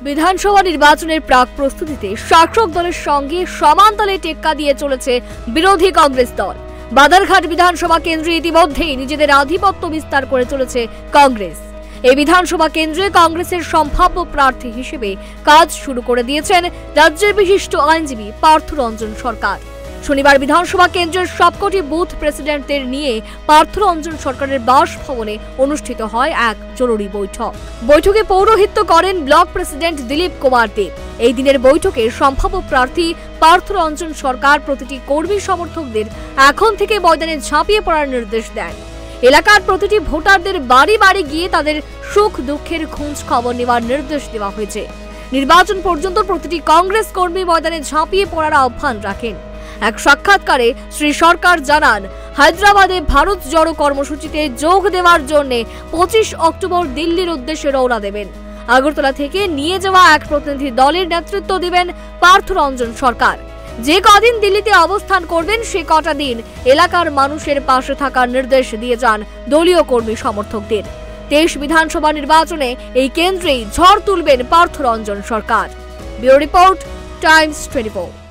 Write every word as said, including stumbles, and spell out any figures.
বিধানসভা নির্বাচনের প্রাক প্রস্তুতিতে শাসক দলের সঙ্গে সমান তালে টেক্কা দিয়ে চলেছে বিরোধী কংগ্রেস দল। বাদারঘাট বিধানসভা কেন্দ্রে ইতিমধ্যেই নিজেদের আধিপত্য বিস্তার করে চলেছে কংগ্রেস। এই বিধানসভা কেন্দ্রে কংগ্রেসের সম্ভাব্য প্রার্থী হিসেবে কাজ শুরু করে দিয়েছেন রাজ্যের বিশিষ্ট আইনজীবী পার্থরঞ্জন সরকার। শনিবার বিধানসভা কেন্দ্রের সবকটি বুথ প্রেসিডেন্টদের নিয়ে পার্থরঞ্জন সরকারের বাসভবনে অনুষ্ঠিত হয় এক জরুরি বৈঠক। বৈঠকে পৌরোহিত্য করেন ব্লক প্রেসিডেন্ট দিলীপ কুমার দেব। এই দিনের বৈঠকে সম্ভাব্য প্রার্থী পার্থরঞ্জন সরকার প্রতিটি কর্মী সমর্থকদের এখন থেকে ময়দানে ঝাঁপিয়ে পড়ার নির্দেশ দেন। এলাকার প্রতিটি ভোটারদের বাড়ি বাড়ি গিয়ে তাদের সুখ দুঃখের খোঁজ খবর নেওয়ার নির্দেশ দেওয়া হয়েছে। নির্বাচন পর্যন্ত প্রতিটি কংগ্রেস কর্মী ময়দানে ঝাঁপিয়ে পড়ার আহ্বান রাখেন। এক সাক্ষাৎকারে শ্রী সরকার জানান, হায়দ্রাবাদে ভারত জড়ো কর্মসূচিতে যোগ দেওয়ার জন্য পঁচিশ অক্টোবর দিল্লির উদ্দেশ্যে রওনা দেবেন। আগরতলা থেকে নিয়ে যাওয়া এক প্রতিনিধি দলের নেতৃত্ব দিবেন পার্থরঞ্জন সরকার। যে কদিন দিল্লিতে অবস্থান করবেন সে কটা দিন এলাকার মানুষের পাশে থাকার নির্দেশ দিয়ে যান দলীয় কর্মী সমর্থকদের। তেইশ বিধানসভা নির্বাচনে এই কেন্দ্রেই ঝড় তুলবেন Parthoranjan Sarkar. Bureau report, Times twenty four.